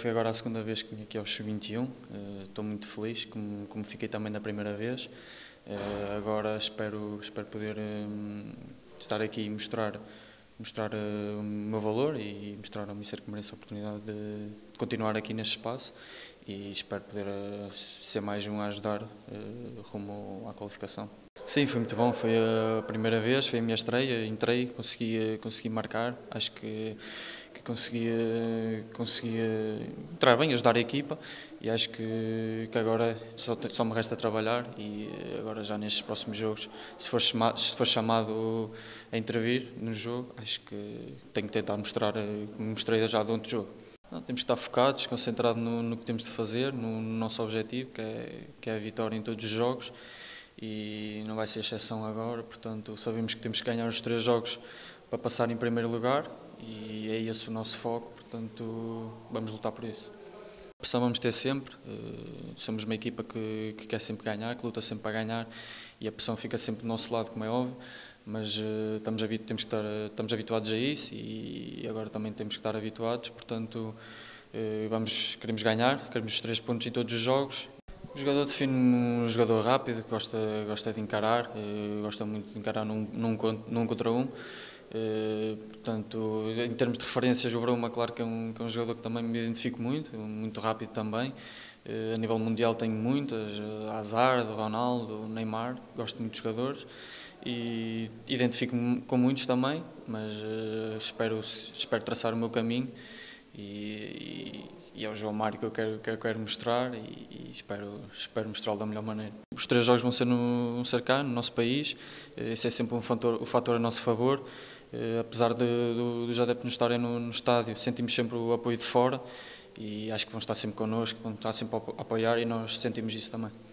foi agora a segunda vez que vim aqui aos Sub-21, estou muito feliz, como fiquei também da primeira vez. Agora espero poder estar aqui e mostrar o meu valor e mostrar ao Mister que mereço a oportunidade de continuar aqui neste espaço e espero poder ser mais um a ajudar rumo à qualificação. Sim, foi muito bom, foi a primeira vez, foi a minha estreia, entrei, consegui marcar, acho que consegui entrar bem, ajudar a equipa e acho que agora só me resta trabalhar e agora já nestes próximos jogos, se for chamado a intervir no jogo, acho que tenho que tentar mostrar, como mostrei já de outro jogo. Não, temos que estar focados, concentrados no que temos de fazer, no nosso objetivo, que é a vitória em todos os jogos. E não vai ser exceção agora, portanto sabemos que temos que ganhar os 3 jogos para passar em primeiro lugar e é esse o nosso foco, portanto vamos lutar por isso. A pressão vamos ter sempre, somos uma equipa que quer sempre ganhar, que luta sempre para ganhar e a pressão fica sempre do nosso lado, como é óbvio, mas estamos habituados a isso e agora também temos que estar habituados, portanto queremos ganhar, queremos os 3 pontos em todos os jogos. O jogador define-me um jogador rápido, que gosta de encarar, gosta muito de encarar num contra um. Portanto, em termos de referências, o Bruma, claro que é um jogador que também me identifico muito rápido também. A nível mundial tenho muitas, Hazard, Ronaldo, Neymar, gosto muito de jogadores e identifico-me com muitos também, mas espero traçar o meu caminho e é o João Mário que eu quero mostrar e espero mostrá-lo da melhor maneira. Os 3 jogos vão ser cá, no nosso país, esse é sempre um fator a nosso favor. Apesar dos adeptos não estarem no estádio, sentimos sempre o apoio de fora e acho que vão estar sempre connosco, vão estar sempre a apoiar e nós sentimos isso também.